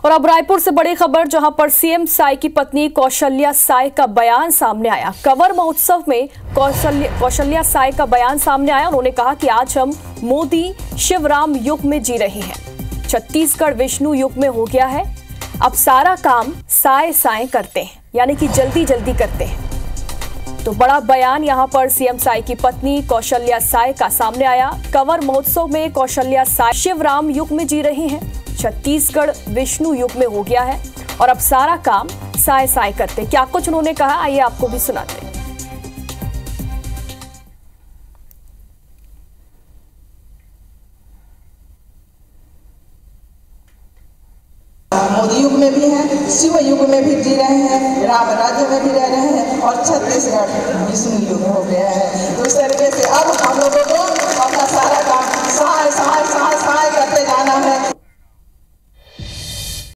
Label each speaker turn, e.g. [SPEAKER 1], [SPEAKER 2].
[SPEAKER 1] और अब रायपुर से बड़ी खबर, जहां पर सीएम साय की पत्नी कौशल्या साय का बयान सामने आया। कंवर महोत्सव में कौशल्या साय का बयान सामने आया। उन्होंने कहा कि आज हम मोदी शिवराम युग में जी रहे हैं। छत्तीसगढ़ विष्णु युग में हो गया है। अब सारा काम साय साय करते हैं, यानी कि जल्दी जल्दी करते हैं। तो बड़ा बयान यहां पर सीएम साय की पत्नी कौशल्या साय का सामने आया। कंवर महोत्सव में कौशल्या साय शिवराम युग में जी रही हैं। छत्तीसगढ़ विष्णु युग में हो गया है और अब सारा काम साय साय करते। क्या कुछ उन्होंने कहा, आइए आपको भी सुनाते हैं।
[SPEAKER 2] मोदी युग में भी हैं, शिव युग में भी जी रहे हैं, राम राज्य में भी रह रहे हैं और छत्तीसगढ़ विष्णु युग हो गया है। तो इस तरीके से अब हम लोगों को अपना सारा काम साय साय साय साय करते जाना है।